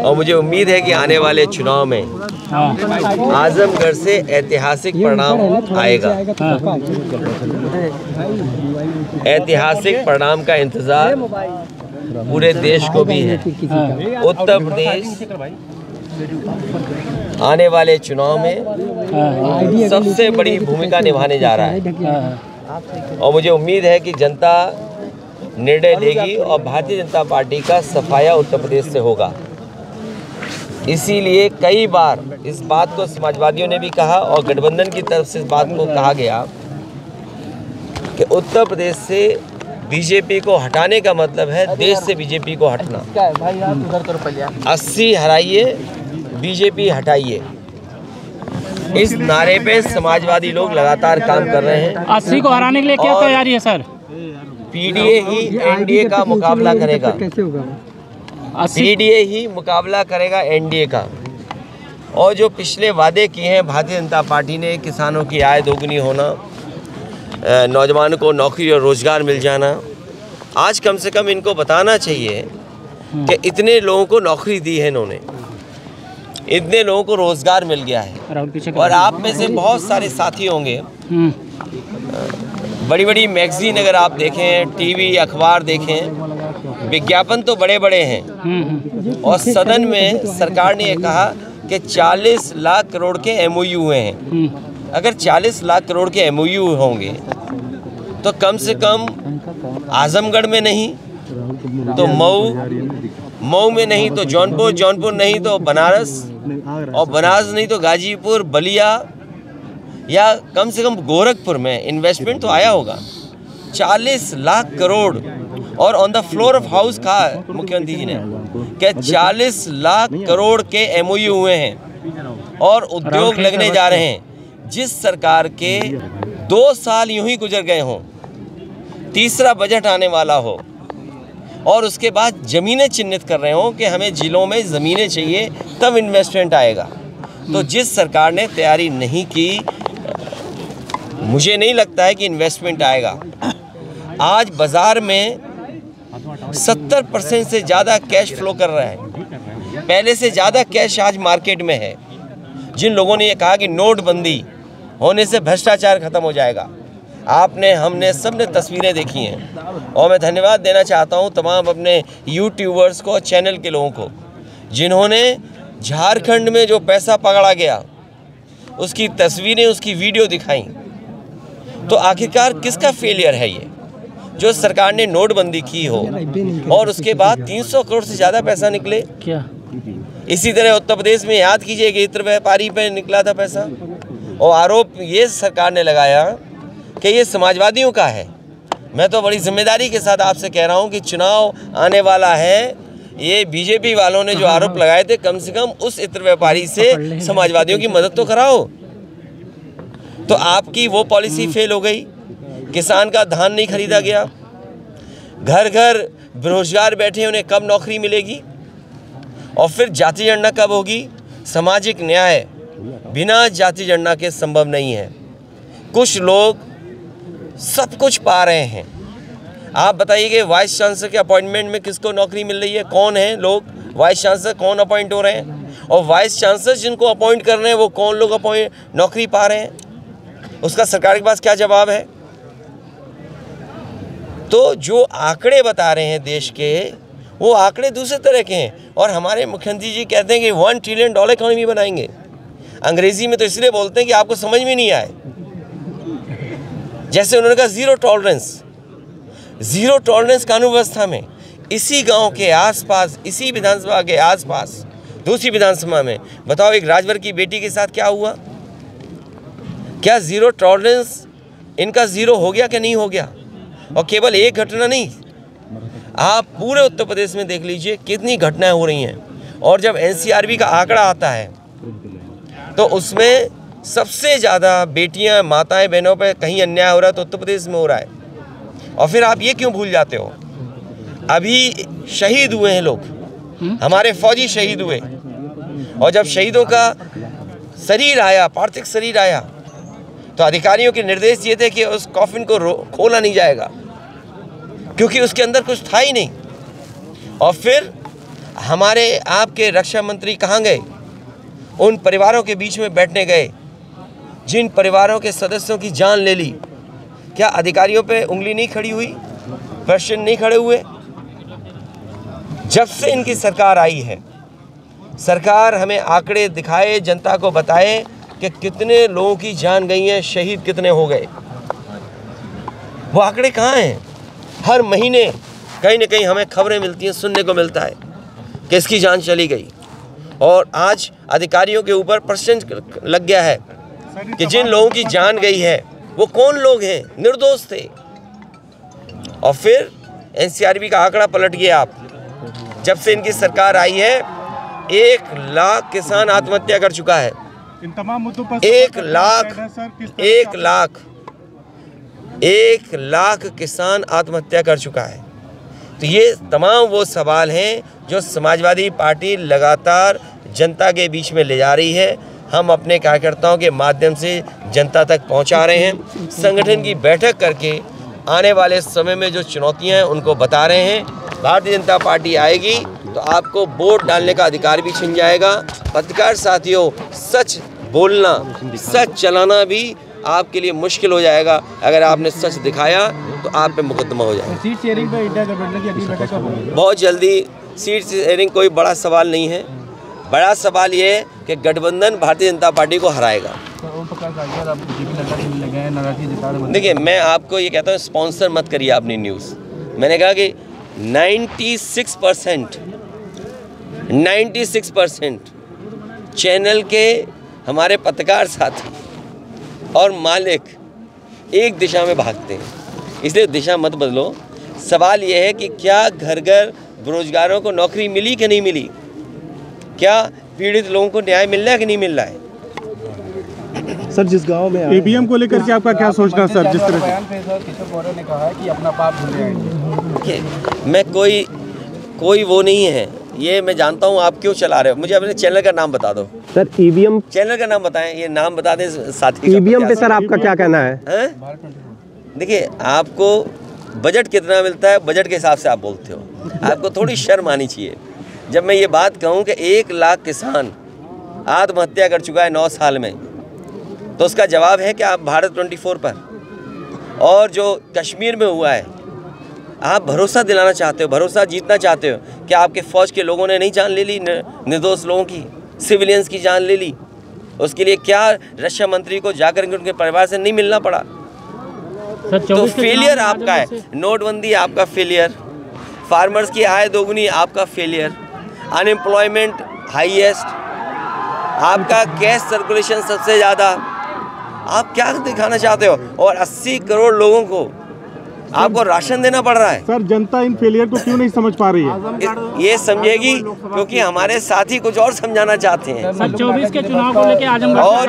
और मुझे उम्मीद है कि आने वाले चुनाव में आजमगढ़ से ऐतिहासिक परिणाम आएगा। ऐतिहासिक परिणाम का इंतजार पूरे देश को भी है। उत्तर प्रदेश आने वाले चुनाव में सबसे बड़ी भूमिका निभाने जा रहा है और मुझे उम्मीद है कि जनता निर्णय लेगी और भारतीय जनता पार्टी का सफाया उत्तर प्रदेश से होगा। इसीलिए कई बार इस बात को समाजवादियों ने भी कहा और गठबंधन की तरफ से इस बात को कहा गया कि उत्तर प्रदेश से बीजेपी को हटाने का मतलब है देश से बीजेपी को हटना। 80 हराइए, बीजेपी हटाइए, इस नारे पे समाजवादी लोग लगातार काम कर रहे हैं। 80 को हराने के लिए क्या तैयारी है सर? पीडीए ही एनडीए का मुकाबला करेगा। पीडीए ही मुकाबला करेगा एनडीए का। और जो पिछले वादे किए हैं भारतीय जनता पार्टी ने, किसानों की आय दोगुनी होना, नौजवानों को नौकरी और रोजगार मिल जाना, आज कम से कम इनको बताना चाहिए कि इतने लोगों को नौकरी दी है इन्होंने, इतने लोगों को रोजगार मिल गया है। और आप में से बहुत सारे साथी होंगे, बड़ी बड़ी मैगजीन अगर आप देखें, टीवी अखबार देखें, विज्ञापन तो बड़े बड़े हैं और सदन में सरकार ने ये कहा कि 40 लाख करोड़ के एमओयू हुए हैं। अगर 40 लाख करोड़ के एमओयू होंगे तो कम से कम आजमगढ़ में नहीं तो मऊ में नहीं तो जौनपुर नहीं तो बनारस, और बनारस नहीं तो गाजीपुर, बलिया या कम से कम गोरखपुर में इन्वेस्टमेंट तो आया होगा। 40 लाख करोड़ और on the floor of house कहा मुख्यमंत्री जी ने कि 40 लाख करोड़ के एमओयू हुए हैं और उद्योग लगने जा रहे हैं। जिस सरकार के 2 साल यूं ही गुजर गए हों, तीसरा बजट आने वाला हो और उसके बाद ज़मीनें चिन्हित कर रहे हों कि हमें जिलों में ज़मीनें चाहिए तब इन्वेस्टमेंट आएगा, तो जिस सरकार ने तैयारी नहीं की, मुझे नहीं लगता है कि इन्वेस्टमेंट आएगा। आज बाज़ार में 70% से ज़्यादा कैश फ्लो कर रहा है, पहले से ज़्यादा कैश आज मार्केट में है। जिन लोगों ने ये कहा कि नोटबंदी होने से भ्रष्टाचार खत्म हो जाएगा, आपने, हमने, सब ने तस्वीरें देखी हैं और मैं धन्यवाद देना चाहता हूं तमाम अपने यूट्यूबर्स को और चैनल के लोगों को जिन्होंने झारखंड में जो पैसा पकड़ा गया उसकी तस्वीरें, उसकी वीडियो दिखाई। तो आखिरकार किसका फेलियर है ये, जो सरकार ने नोटबंदी की हो और उसके बाद 300 करोड़ से ज़्यादा पैसा निकले क्या? इसी तरह उत्तर प्रदेश में याद कीजिए कि इत्र व्यापारी पे निकला था पैसा और आरोप ये सरकार ने लगाया कि ये समाजवादियों का है। मैं तो बड़ी जिम्मेदारी के साथ आपसे कह रहा हूँ कि चुनाव आने वाला है, ये बीजेपी वालों ने जो आरोप लगाए थे, कम से कम उस इत्र व्यापारी से समाजवादियों की मदद तो कराओ। तो आपकी वो पॉलिसी फेल हो गई, किसान का धान नहीं खरीदा गया, घर घर बेरोजगार बैठे, उन्हें कब नौकरी मिलेगी, और फिर जाति जनगणना कब होगी? सामाजिक न्याय बिना जाति जनगणना के संभव नहीं है। कुछ लोग सब कुछ पा रहे हैं। आप बताइए कि वाइस चांसलर के अपॉइंटमेंट में किसको नौकरी मिल रही है? कौन है लोग वाइस चांसलर, कौन अपॉइंट हो रहे हैं? और वाइस चांसलर जिनको अपॉइंट कर रहे हैं वो कौन लोग नौकरी पा रहे हैं? उसका सरकार के पास क्या जवाब है? तो जो आंकड़े बता रहे हैं देश के, वो आंकड़े दूसरे तरह के हैं और हमारे मुख्यमंत्री जी कहते हैं कि $1 ट्रिलियन इकोनॉमी बनाएंगे। अंग्रेजी में तो इसलिए बोलते हैं कि आपको समझ में नहीं आए। जैसे उन्होंने कहा ज़ीरो टॉलरेंस कानून व्यवस्था में, इसी गांव के आसपास, इसी विधानसभा के आसपास, दूसरी विधानसभा में, बताओ एक राजभर की बेटी के साथ क्या हुआ? क्या ज़ीरो टॉलरेंस इनका ज़ीरो हो गया कि नहीं हो गया? और केवल एक घटना नहीं, आप पूरे उत्तर प्रदेश में देख लीजिए कितनी घटनाएं हो रही हैं। और जब एनसीआरबी का आंकड़ा आता है तो उसमें सबसे ज़्यादा बेटियां, माताएं, बहनों पे कहीं अन्याय हो रहा है तो उत्तर प्रदेश में हो रहा है। और फिर आप ये क्यों भूल जाते हो? अभी शहीद हुए हैं लोग, हमारे फौजी शहीद हुए, और जब शहीदों का शरीर आया, पार्थिव शरीर आया, तो अधिकारियों के निर्देश ये थे कि उस कॉफिन को खोला नहीं जाएगा क्योंकि उसके अंदर कुछ था ही नहीं। और फिर हमारे आपके रक्षा मंत्री कहाँ गए? उन परिवारों के बीच में बैठने गए जिन परिवारों के सदस्यों की जान ले ली। क्या अधिकारियों पे उंगली नहीं खड़ी हुई? प्रश्न नहीं खड़े हुए? जब से इनकी सरकार आई है, सरकार हमें आंकड़े दिखाए, जनता को बताए कि कितने लोगों की जान गई है, शहीद कितने हो गए। वो आंकड़े कहाँ हैं? हर महीने कहीं न कहीं हमें खबरें मिलती हैं, सुनने को मिलता है कि इसकी जान चली गई। और आज अधिकारियों के ऊपर प्रश्न लग गया है कि जिन लोगों की जान गई है वो कौन लोग हैं? निर्दोष थे। और फिर एनसीआरबी का आंकड़ा पलट गया। आप जब से इनकी सरकार आई है 1 लाख किसान आत्महत्या कर चुका है। इन तमाम मुद्दों पर 1 लाख किसान आत्महत्या कर चुका है। तो ये तमाम वो सवाल हैं जो समाजवादी पार्टी लगातार जनता के बीच में ले जा रही है। हम अपने कार्यकर्ताओं के माध्यम से जनता तक पहुंचा रहे हैं। संगठन की बैठक करके आने वाले समय में जो चुनौतियां हैं उनको बता रहे हैं। भारतीय जनता पार्टी आएगी तो आपको वोट डालने का अधिकार भी छिन जाएगा। पत्रकार साथियों, सच बोलना, सच चलाना भी आपके लिए मुश्किल हो जाएगा। अगर आपने सच दिखाया तो आप पे मुकदमा हो जाएगा। सीट शेयरिंग पर इंडिया गठबंधन की अगली बैठक कब होगी? बहुत जल्दी। सीट शेयरिंग कोई बड़ा सवाल नहीं है। बड़ा सवाल ये है कि गठबंधन भारतीय जनता पार्टी को हराएगा। देखिए, मैं आपको ये कहता हूँ, स्पॉन्सर मत करिए आपने न्यूज़। मैंने कहा कि 96% चैनल के हमारे पत्रकार साथी और मालिक एक दिशा में भागते हैं, इसलिए दिशा मत बदलो। सवाल यह है कि क्या घर घर बेरोजगारों को नौकरी मिली कि नहीं मिली? क्या पीड़ित लोगों को न्याय मिल रहा है कि नहीं मिल रहा है? सर, जिस गांव में ईवीएम को लेकर के आपका क्या सोचना सर? जिस तरह किशोर गौरव ने कहा है कि अपना पाप भूल जाएंगे। मैं कोई वो नहीं है, ये मैं जानता हूँ आप क्यों चला रहे हो। मुझे अपने चैनल का नाम बता दो सर। ईवीएम चैनल का नाम बताएं, ये नाम बता दें साथी। ईवीएम पे सर आपका क्या कहना है? देखिए, आपको बजट कितना मिलता है, बजट के हिसाब से आप बोलते हो। आपको थोड़ी शर्म आनी चाहिए। जब मैं ये बात कहूँ कि 1 लाख किसान आत्महत्या कर चुका है 9 साल में, तो उसका जवाब है कि आप भारत 24 पर और जो कश्मीर में हुआ है, आप भरोसा दिलाना चाहते हो, भरोसा जीतना चाहते हो कि आपके फ़ौज के लोगों ने नहीं जान ले ली, निर्दोष लोगों की, सिविलियंस की जान ले ली। उसके लिए क्या रक्षा मंत्री को जाकर के उनके परिवार से नहीं मिलना पड़ा? तो फेलियर आपका है। नोटबंदी आपका फेलियर, फार्मर्स की आय दोगुनी आपका फेलियर, अनएम्प्लॉयमेंट हाईएस्ट, आपका कैश सर्कुलेशन सबसे ज़्यादा। आप क्या दिखाना चाहते हो? और 80 करोड़ लोगों को आपको राशन देना पड़ रहा है। सर, जनता इन फेलियर को क्यों नहीं समझ पा रही है? ये समझेगी क्योंकि हमारे साथी कुछ और समझाना चाहते हैं। सर, 24 के चुनाव को लेकर आजमगढ़ और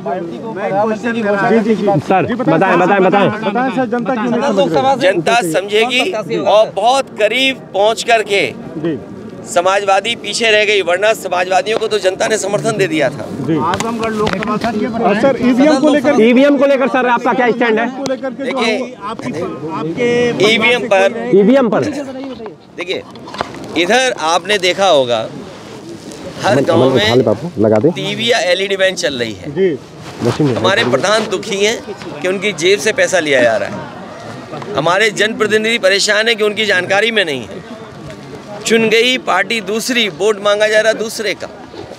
सर बताएं सर, जनता क्यों नहीं समझ रही है? जनता समझेगी और बहुत करीब पहुंच करके समाजवादी पीछे रह गई, वरना समाजवादियों को तो जनता ने समर्थन दे दिया था। आजमगढ़ लोकसभा सर, ईवीएम को लेकर सर आपका क्या स्टैंड है? देखिए, आपके ईवीएम पर देखिए, इधर आपने देखा होगा हर गांव में टीवी या एलईडी वैन चल रही है। हमारे प्रधान दुखी हैं कि उनकी जेब से पैसा लिया जा रहा है। हमारे जनप्रतिनिधि परेशान है कि उनकी जानकारी में नहीं है। चुन गई पार्टी दूसरी, वोट मांगा जा रहा दूसरे का।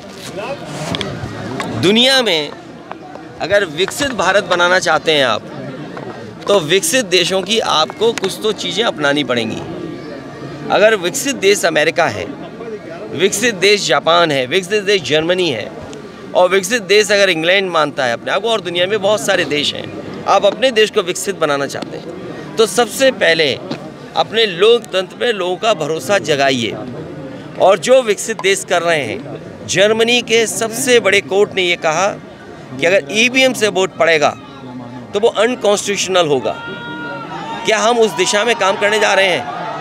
दुनिया में अगर विकसित भारत बनाना चाहते हैं आप, तो विकसित देशों की आपको कुछ तो चीज़ें अपनानी पड़ेंगी। अगर विकसित देश अमेरिका है, विकसित देश जापान है, विकसित देश जर्मनी है, और विकसित देश अगर इंग्लैंड मानता है अपने आप को, और दुनिया में बहुत सारे देश हैं, आप अपने देश को विकसित बनाना चाहते हैं, तो सबसे पहले अपने लोकतंत्र पे लोगों का भरोसा जगाइए। और जो विकसित देश कर रहे हैं, जर्मनी के सबसे बड़े कोर्ट ने ये कहा कि अगर ईवीएम से वोट पड़ेगा तो वो अनकॉन्स्टिट्यूशनल होगा। क्या हम उस दिशा में काम करने जा रहे हैं?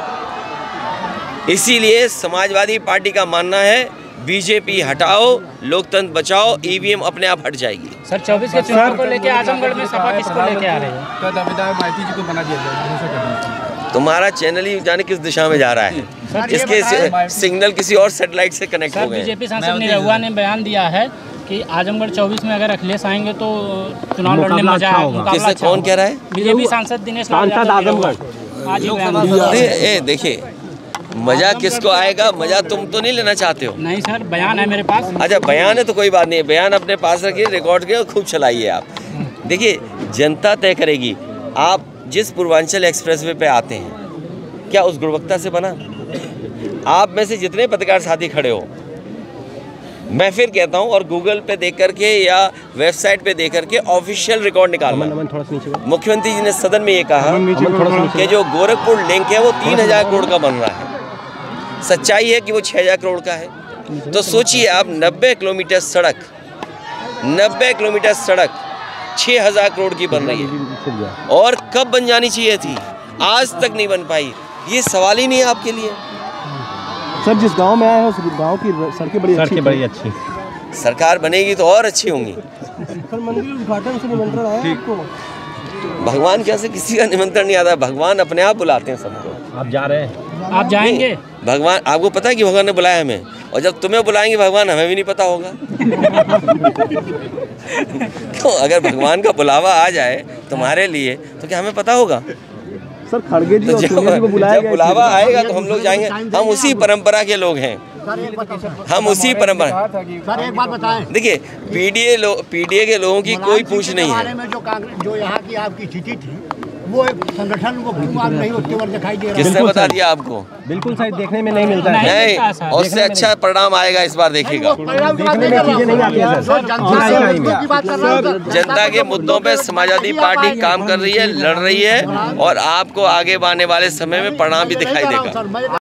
इसीलिए समाजवादी पार्टी का मानना है बीजेपी हटाओ, लोकतंत्र बचाओ, ईवीएम अपने आप हट जाएगी। सर, 24 के चुनाव को लेकर आजमगढ़ में सपा किसको लेके आ रहे हैं? दावेदार माइती जी को बना दिया जाए। तुम्हारा चैनल ही जाने किस दिशा में जा रहा है, इसके सिग्नल किसी और सैटेलाइट से कनेक्ट हो गए। बीजेपी सांसद निरहुआ ने बयान दिया है कि आजमगढ़ 24 में अगर अखिलेश आएंगे तो चुनाव लड़ने में मजा आएगा। किससे कौन कह रहा है? बीजेपी सांसद दिनेश लाल यादव आज ही बयान दिया। देखिए, मजा किसको आएगा? मजा तुम तो नहीं लेना चाहते हो। नहीं सर, बयान है मेरे पास। अच्छा, बयान है तो कोई बात नहीं, बयान अपने पास रखिए, रिकॉर्ड करिए और खूब चलाइए आप। देखिए, जनता तय करेगी। आप जिस पूर्वांचल एक्सप्रेसवे पे आते हैं, क्या उस गुणवत्ता से बना? आप में से जितने पत्रकार साथी खड़े हो, मैं फिर कहता हूं, और गूगल पे देख करके या वेबसाइट पे देख करके ऑफिशियल रिकॉर्ड निकालना। मुख्यमंत्री जी ने सदन में ये कहा कि जो गोरखपुर लिंक है वो 3000 करोड़ का बन रहा है। सच्चाई है कि वो 6000 करोड़ का है। तो सोचिए आप, 90 किलोमीटर सड़क 6000 करोड़ की बन रही है, और कब बन जानी चाहिए थी, आज तक नहीं बन पाई। ये सवाल ही नहीं है आपके लिए। सर, जिस गांव में आए हैं उस गांव की सड़कें बड़ी अच्छी। सरकार बनेगी तो और अच्छी होंगी। सर, मंदिर उद्घाटन से निमंत्रण आया आपको? भगवान कैसे किसी का निमंत्रण नहीं आता, भगवान अपने आप बुलाते हैं सबको। आप जा रहे हैं? आप जाएंगे? भगवान, आपको पता है कि भगवान ने बुलाया हमें, और जब तुम्हें बुलाएंगे भगवान, हमें भी नहीं पता होगा। तो अगर भगवान का बुलावा आ जाए तुम्हारे लिए तो क्या हमें पता होगा? सर, खड़गे जी तो और सोनिया जी को बुलाया जब बुलावा आएगा तो हम लोग जाएंगे। हम उसी परंपरा के लोग हैं, हम उसी परंपरा। सर, एक बात बताएं। देखिए, पीडीए के लोगों की कोई पूछ नहीं है। जो यहाँ की आपकी स्थिति थी, वो एक संगठन वो नहीं उसके बाद दिखाई दे रहा है। किसने बता दिया आपको? बिल्कुल सही, देखने में नहीं मिलता है। नहीं, उससे अच्छा परिणाम आएगा इस बार, देखिएगा। जनता के मुद्दों पे समाजवादी पार्टी काम कर रही है, लड़ रही है, और आपको आगे आने वाले समय में परिणाम भी दिखाई देगा।